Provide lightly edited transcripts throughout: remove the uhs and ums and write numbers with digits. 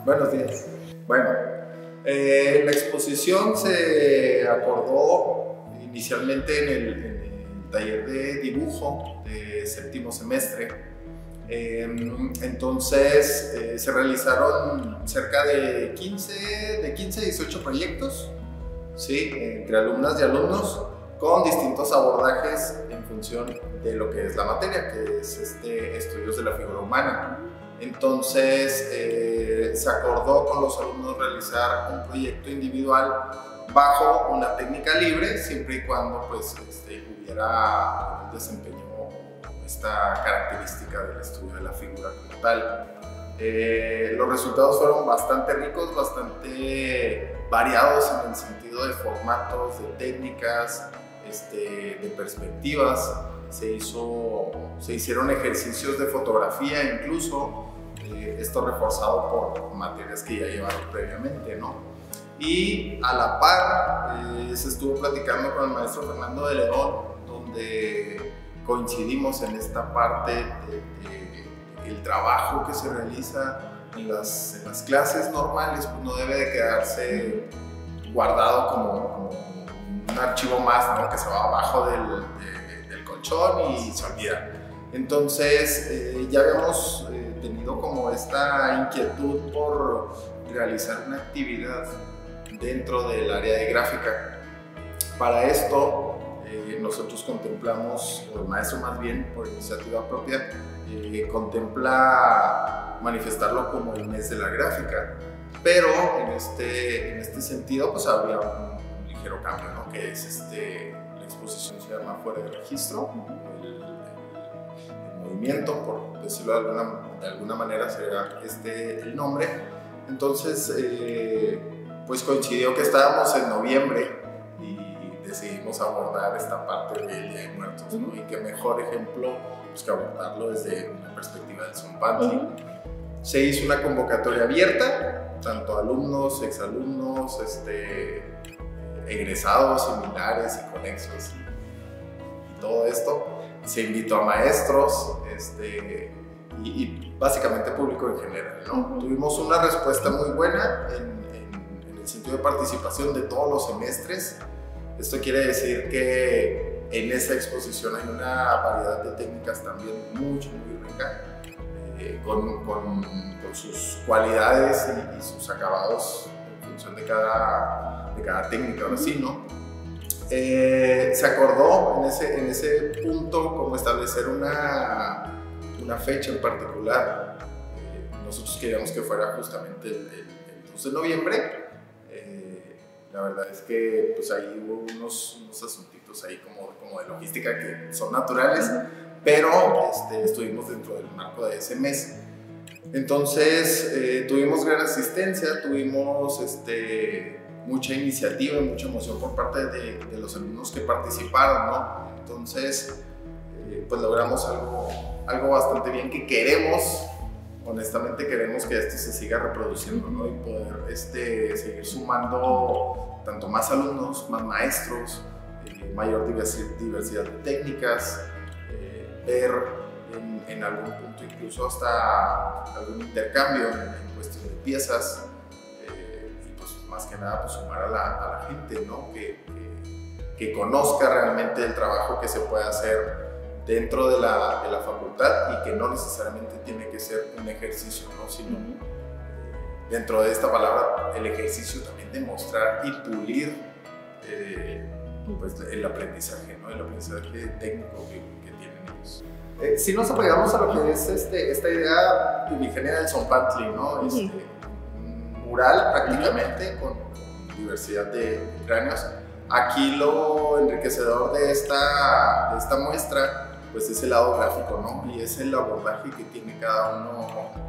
Buenos días. Bueno, la exposición se acordó inicialmente en el taller de dibujo de séptimo semestre. Entonces se realizaron cerca de 15 a 18 proyectos, ¿sí? Entre alumnas y alumnos, con distintos abordajes en función de lo que es la materia, que es estudios de la figura humana. Entonces se acordó con los alumnos realizar un proyecto individual bajo una técnica libre, siempre y cuando pues, hubiera el desempeño, esta característica del estudio de la figura como tal. Los resultados fueron bastante ricos, bastante variados en el sentido de formatos, de técnicas, de perspectivas. Se hicieron ejercicios de fotografía incluso, esto reforzado por materias que ya llevaron previamente, ¿no? Y a la par se estuvo platicando con el maestro Fernando de León, donde coincidimos en esta parte del trabajo que se realiza en las clases normales, pues no debe de quedarse guardado como un archivo más, ¿no? Que se va abajo del colchón y se olvida. Entonces ya habíamos tenido como esta inquietud por realizar una actividad dentro del área de gráfica. Para esto nosotros contemplamos, o el maestro más bien por iniciativa propia, contempla manifestarlo como el mes de la gráfica, pero en este sentido pues había un ligero cambio, ¿no? Que es la exposición se llama Fuera de Registro, el movimiento, por decirlo de alguna manera será el nombre. Entonces pues coincidió que estábamos en noviembre y decidimos abordar esta parte del Día de Muertos, ¿no? Y qué mejor ejemplo pues, que abordarlo desde una perspectiva del Zompantli. Se hizo una convocatoria abierta, tanto alumnos, exalumnos, egresados, similares y conexos y todo esto. Se invitó a maestros y básicamente público en general, ¿no? Tuvimos una respuesta muy buena en el sentido de participación de todos los semestres. Esto quiere decir que en esta exposición hay una variedad de técnicas también muy rica, con sus cualidades y sus acabados en función de cada técnica, ahora sí, ¿no? Se acordó en ese punto como establecer una fecha en particular. Nosotros queríamos que fuera justamente el 2 de noviembre. La verdad es que pues ahí hubo unos asuntitos ahí como de logística que son naturales, pero estuvimos dentro del marco de ese mes. Entonces tuvimos gran asistencia, tuvimos mucha iniciativa y mucha emoción por parte de los alumnos que participaron, ¿no? Entonces pues logramos algo bastante bien que queremos. Honestamente queremos que esto se siga reproduciendo, ¿no? Y poder seguir sumando tanto más alumnos, más maestros, mayor diversidad de técnicas, ver en algún punto incluso hasta algún intercambio en cuestión de piezas, y pues más que nada pues sumar a la gente, ¿no? Que conozca realmente el trabajo que se puede hacer dentro de la facultad y que no necesariamente tiene que ser un ejercicio, ¿no? Sino dentro de esta palabra el ejercicio también demostrar y pulir pues, el aprendizaje, ¿no? El aprendizaje técnico que tienen ellos. Si nos apegamos a lo que es esta idea primigenia del Zompantli, ¿no? Mural prácticamente con diversidad de cráneos. Aquí lo enriquecedor de esta muestra pues es el lado gráfico, ¿no? Y es el abordaje que tiene cada uno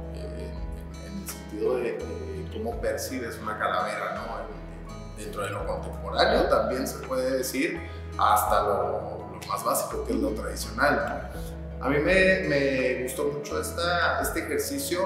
en el sentido de cómo percibes una calavera, ¿no? Dentro de lo contemporáneo también se puede decir hasta lo más básico, que es lo tradicional, ¿no? A mí me gustó mucho este ejercicio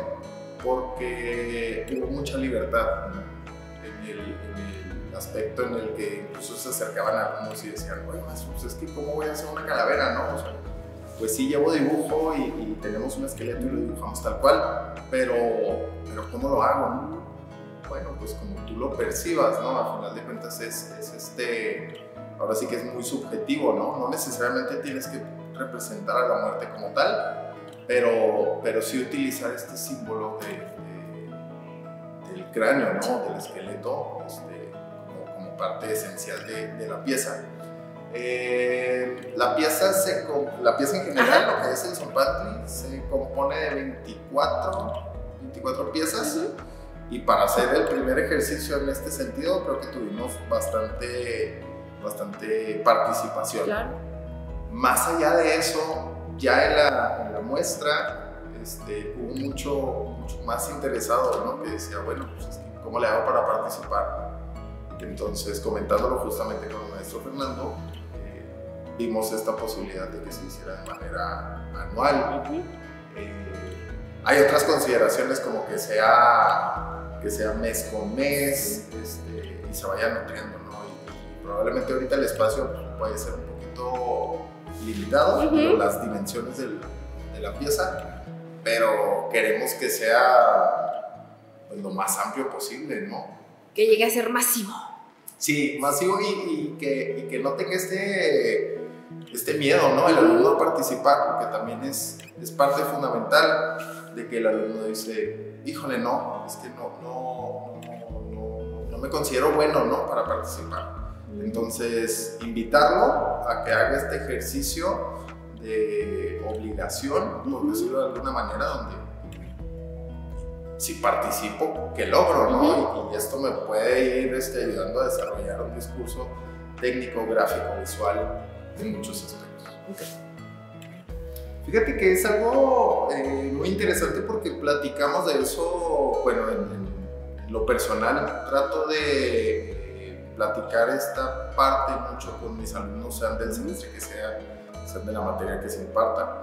porque hubo mucha libertad, ¿no? En el aspecto en el que incluso se acercaban a algunos y decían, bueno, pues es que ¿cómo voy a hacer una calavera, no? O sea, pues sí llevo dibujo y tenemos un esqueleto y lo dibujamos tal cual, pero ¿cómo lo hago? Bueno, pues como tú lo percibas, ¿no? Al final de cuentas ahora sí que es muy subjetivo, ¿no? No necesariamente tienes que representar a la muerte como tal, pero sí utilizar este símbolo del cráneo, ¿no? Del esqueleto, como parte esencial de la pieza. La pieza en general, lo que es el Zompantli, se compone de 24 piezas. Y para hacer el primer ejercicio en este sentido, creo que tuvimos bastante participación. Claro. Más allá de eso, ya en la muestra hubo mucho más interesado, ¿no? Que decía, bueno, pues ¿cómo le hago para participar? Entonces, comentándolo justamente con el maestro Fernando, vimos esta posibilidad de que se hiciera de manera anual. Hay otras consideraciones como que sea mes con mes y se vaya nutriendo, ¿no? Y probablemente ahorita el espacio puede ser un poquito limitado por las dimensiones de la pieza, pero queremos que sea pues, lo más amplio posible, ¿no? Que llegue a ser masivo. Sí, masivo y que no tenga este miedo, ¿no? El alumno a participar, porque también es parte fundamental de que el alumno dice, híjole, no, es que no me considero bueno, ¿no? Para participar. Entonces, invitarlo a que haga este ejercicio de obligación, por decirlo de alguna manera, donde si participo, ¿qué logro, no? Y esto me puede ir ayudando a desarrollar un discurso técnico, gráfico, visual, en muchos aspectos. Fíjate que es algo muy interesante porque platicamos de eso, bueno, en lo personal trato de platicar esta parte mucho con mis alumnos, sean del semestre que sean de la materia que se imparta.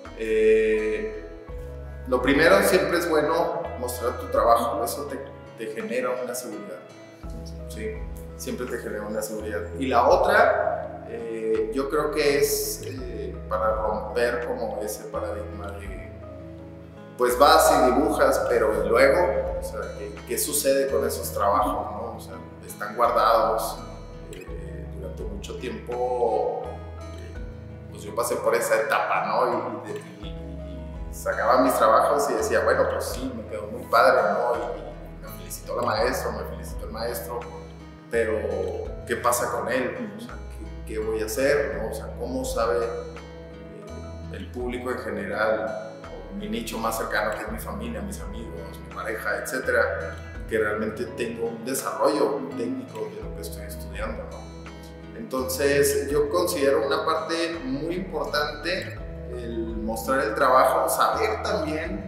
Lo primero, siempre es bueno mostrar tu trabajo, eso te genera una seguridad, ¿sí? Siempre te genera una seguridad. Y la otra, yo creo que es para romper como ese paradigma de pues vas y dibujas, pero ¿y luego? O sea, ¿qué sucede con esos trabajos, no? O sea, están guardados durante mucho tiempo. Pues yo pasé por esa etapa, ¿no? Y sacaba mis trabajos y decía, bueno, pues sí, me quedó muy padre, ¿no? Y me felicitó la maestra, me felicitó el maestro, pero ¿qué pasa con él? O sea, ¿qué voy a hacer, no? O sea, ¿cómo sabe el público en general, o mi nicho más cercano, que es mi familia, mis amigos, mi pareja, etcétera, que realmente tengo un desarrollo técnico de lo que estoy estudiando, ¿no? Entonces, yo considero una parte muy importante el mostrar el trabajo, saber también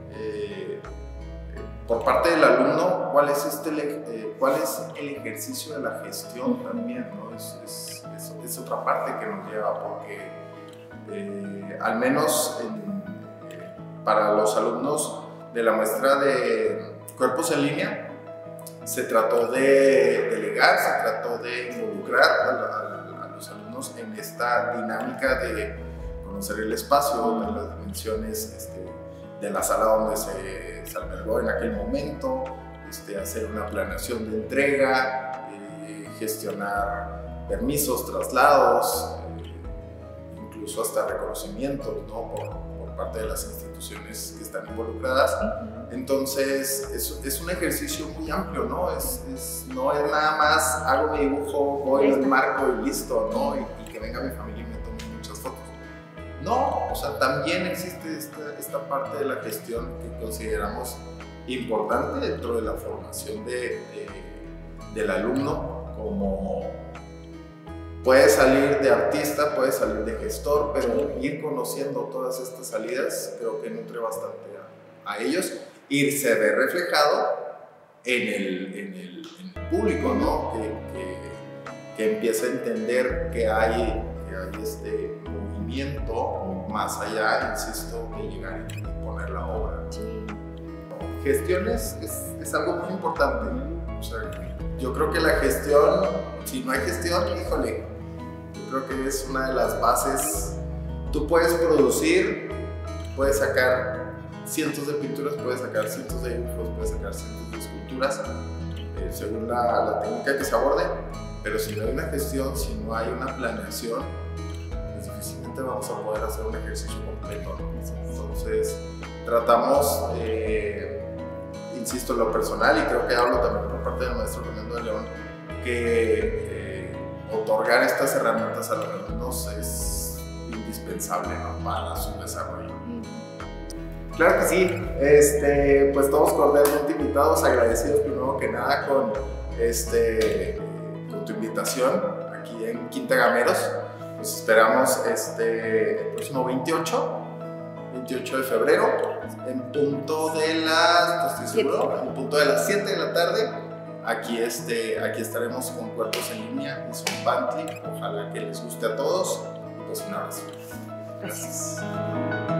por parte del alumno cuál es el ejercicio de la gestión también, ¿no? Es otra parte que nos lleva, porque al menos para los alumnos de la muestra de cuerpos en línea, se trató de delegar, se trató de involucrar a los alumnos en esta dinámica de conocer el espacio, de las dimensiones de la sala donde se albergó en aquel momento, hacer una planeación de entrega, gestionar permisos, traslados, incluso hasta reconocimientos, ¿no? por parte de las instituciones que están involucradas. Entonces es un ejercicio muy amplio, ¿no? No es nada más hago mi dibujo, voy al marco y listo, ¿no? Y que venga mi familia y me tome muchas fotos. No, o sea, también existe esta parte de la gestión que consideramos importante dentro de la formación del alumno, como puede salir de artista, puede salir de gestor, pero ir conociendo todas estas salidas creo que nutre bastante a ellos y se ve reflejado en el público, ¿no? Que empieza a entender que hay este movimiento más allá, insisto, de llegar y poner la obra. Gestión es algo muy importante. O sea, yo creo que la gestión, si no hay gestión, híjole, yo creo que es una de las bases. tú puedes producir, puedes sacar cientos de pinturas, puedes sacar cientos de dibujos, puedes sacar cientos de esculturas, según la técnica que se aborde, pero si no hay una gestión, si no hay una planeación, pues difícilmente vamos a poder hacer un ejercicio completo, ¿no? Entonces tratamos, insisto, en lo personal, y creo que hablo también por parte del maestro Fernando de León, que otorgar estas herramientas a los alumnos es indispensable, ¿no?, para su desarrollo. Claro que sí, pues todos cordialmente invitados, agradecidos primero que nada con tu invitación aquí en Quinta Gameros. Los esperamos el próximo 28 de febrero, en punto de las, no estoy seguro, en punto de las 7 de la tarde. Aquí estaremos con Cuerpos en Línea y Zompantli. Ojalá que les guste a todos. Pues un abrazo. Gracias.